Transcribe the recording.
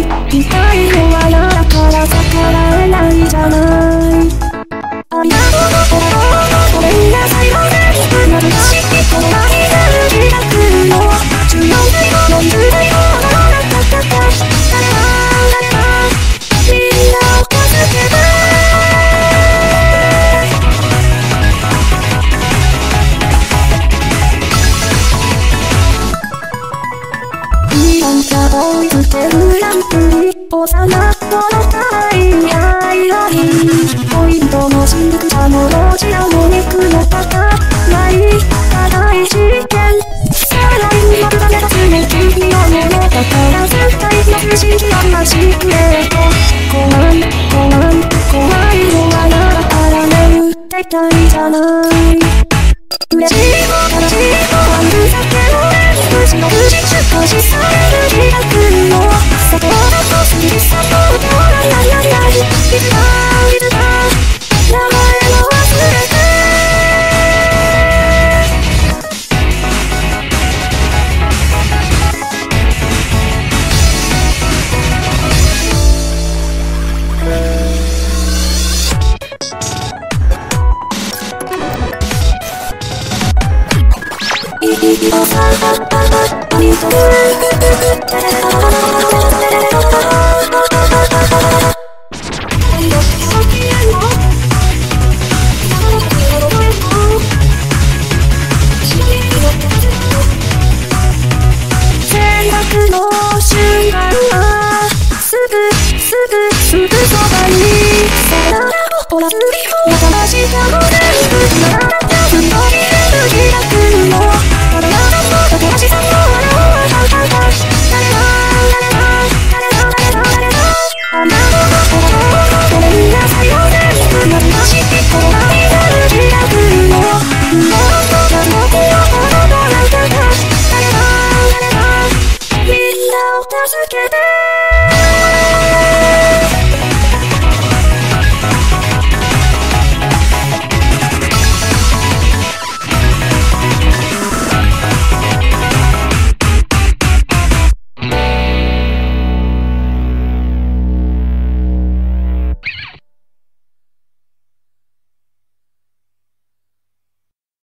痛いのは嫌だから逆らえないじゃない。ありがとうごめんなさいごめんなさいこの愛が開くの14歳の40代の女の中から誰がみんなを助けてなんか追いつけるランプに幼子の愛ポイントのしぐさもロジアも肉の高ない大事件さらにまた目立つね君のものだから絶対の不思議なマジック怖いのは嫌だから眠っていたいじゃない嬉しいも悲しいもあるだけの無事の無事少しされる開くのそこだと好きさと通らないいつだ名前を忘れてすぐそばにさよならをほらずりもまた明日も全部ならったふと見える開くのまだまだまだ明日も笑うは誰があなたのごめんなさいを全部なりましてこの愛が開くのもっと僕をほどられた誰がみんなを助けて